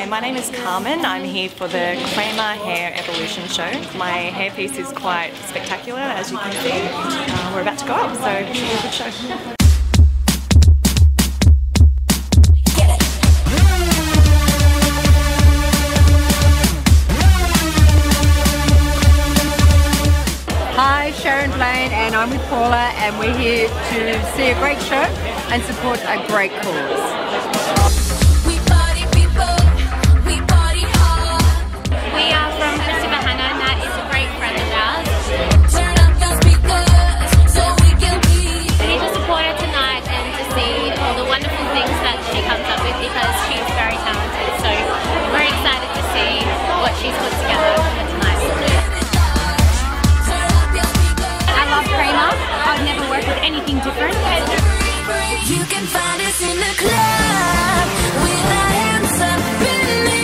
my name is Carmen. I'm here for the Cramer Hair Evolution Show. My hairpiece is quite spectacular, as you can see. We're about to go up, so it should be a good show. Hi, Sharon Blaine, and I'm with Paula, and we're here to see a great show and support a great cause. We party people, we party hard. We are from Christopher Hannah, and that is a great friend of ours. Turn up the speakers so we can be. We need to support her tonight and to see all the wonderful things that she comes up with because she's very talented. So we're very excited to see what she's put together for tonight. Cramer. I've never worked with anything different. You can find us in the club with our hands up in the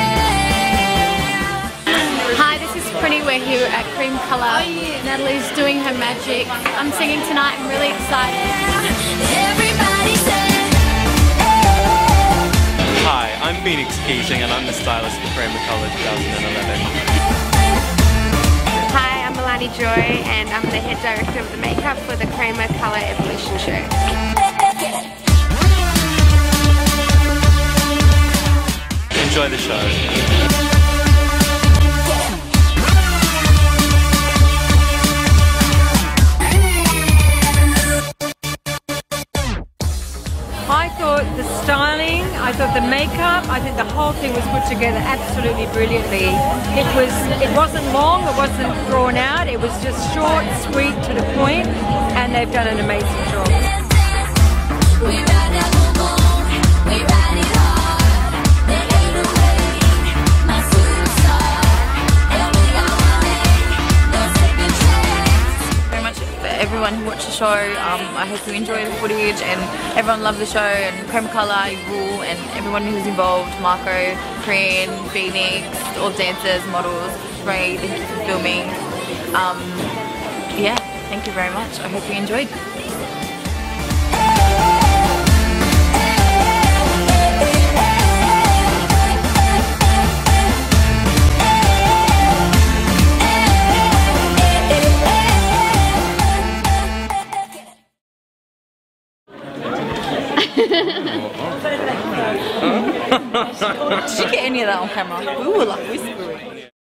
air. Hi, this is Prinny. We're here at CramerColour. Natalie's doing her magic. I'm singing tonight. I'm really excited. Everybody say, Hi, I'm Phoenix Keating and I'm the stylist for CramerColour 2011. Joy, and I'm the head director of the makeup for the CramerColour Evolution Show. Enjoy the show. I thought the styling, I thought the makeup, I think the whole thing was put together absolutely brilliantly. It wasn't long, it wasn't drawn out, it was just short, sweet, to the point, and they've done an amazing job. we ride that boom, we ride it hard. They ain't away, my superstar. And we got money, no second chance. Very much for everyone who watched the show. I hope you enjoy the footage and everyone loved the show, and CramerColour, rule, and everyone who was involved, Marco, Corinne, Phoenix, all dancers, models, Ray, thank you for filming. Yeah, thank you very much. I hope you enjoyed. Did you get any of that on camera? We were like whispering.